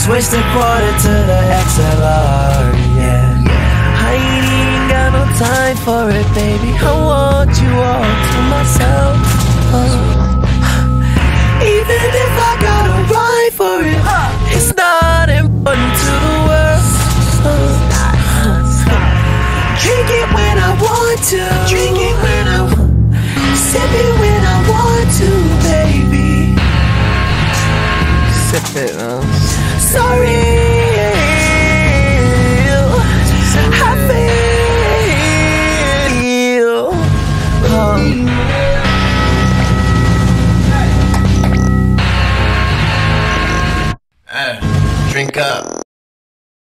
Switch the quarter to the XLR, yeah. I ain't even got no time for it, baby. I want you all to myself. Even if I gotta ride for it, it's not important to the world. Drink it when I want to, drink it when I want, sip it when I want to, baby. Sip it, sorry, I feel. Drink up.